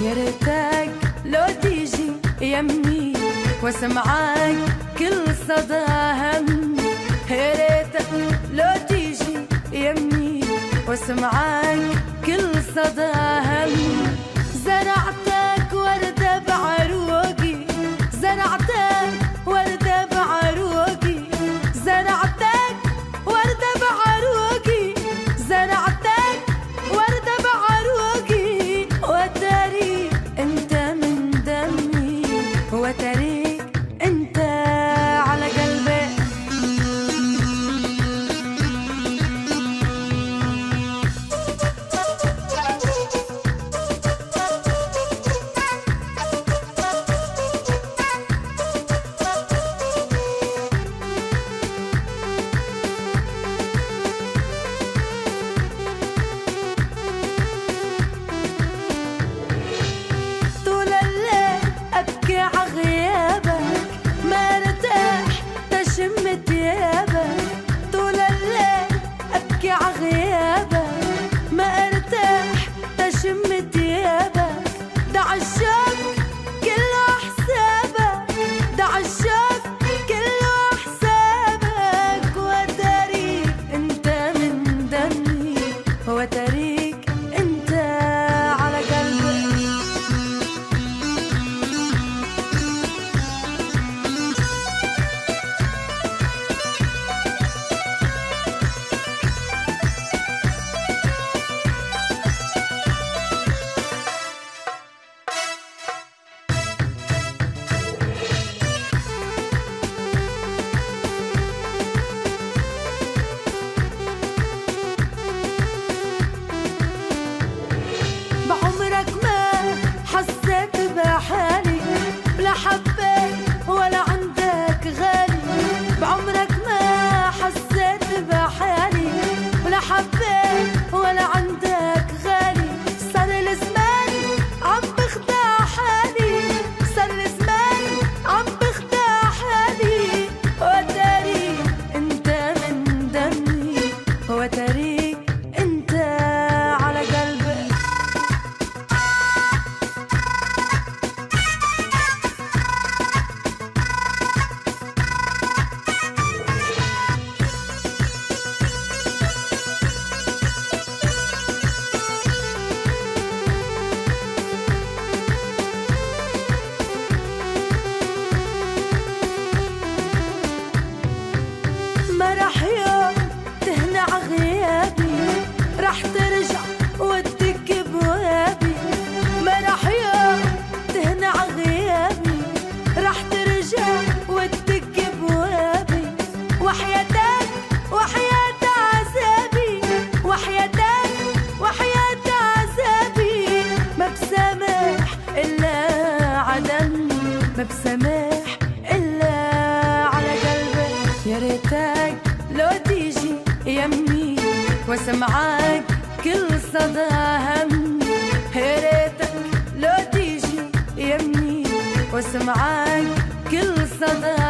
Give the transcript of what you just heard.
يا ريتك لو تيجي يمي واسمعك كل صدى همي. يا ريتك لو تيجي يمي واسمعك كل صدى همي. زرعتك وردة بعروقي، زرعتك وردة بعروقي، زرعتك وردة بعروقي، زرعتك وردة بعروقي. وتاريخ انت من دمي، وتاريخ انت على قلبي. ما بسمح إلا على قلبي. يا ريتك لو تيجي يمي واسمعك كل صدى همي. يا ريتك لو تيجي يمي واسمعك كل صدى